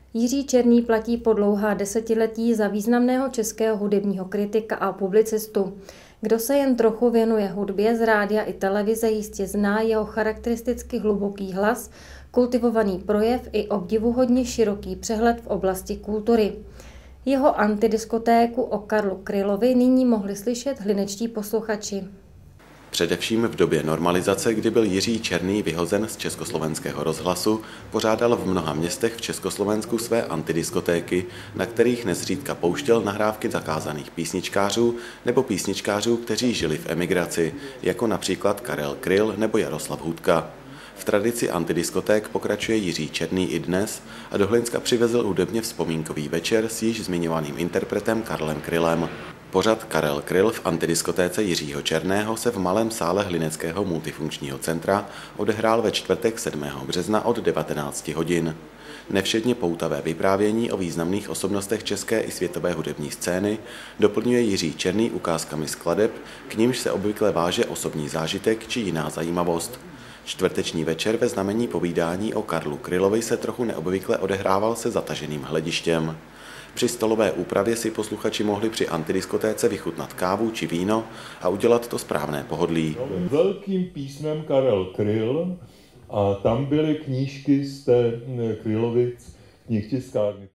Jiří Černý platí po dlouhá desetiletí za významného českého hudebního kritika a publicistu. Kdo se jen trochu věnuje hudbě z rádia i televize, jistě zná jeho charakteristicky hluboký hlas, kultivovaný projev i obdivuhodně široký přehled v oblasti kultury. Jeho antidiskotéku o Karlu Krylovi nyní mohli slyšet hlinečtí posluchači. Především v době normalizace, kdy byl Jiří Černý vyhozen z Československého rozhlasu, pořádal v mnoha městech v Československu své antidiskotéky, na kterých nezřídka pouštěl nahrávky zakázaných písničkářů nebo písničkářů, kteří žili v emigraci, jako například Karel Kryl nebo Jaroslav Hudka. V tradici antidiskoték pokračuje Jiří Černý i dnes a do Hlinska přivezl hudebně vzpomínkový večer s již zmiňovaným interpretem Karlem Krylem. Pořad Karel Kryl v antidiskotéce Jiřího Černého se v malém sále Hlineckého multifunkčního centra odehrál ve čtvrtek 7. března od 19 hodin. Nevšedně poutavé vyprávění o významných osobnostech české i světové hudební scény doplňuje Jiří Černý ukázkami skladeb, k nímž se obvykle váže osobní zážitek či jiná zajímavost. Čtvrteční večer ve znamení povídání o Karlu Krylovi se trochu neobvykle odehrával se zataženým hledištěm. Při stolové úpravě si posluchači mohli při antidiskotéce vychutnat kávu či víno a udělat to správné pohodlí. Velkým písmem Karel Kryl a tam byly knížky z té Krylovy knihtiskárny.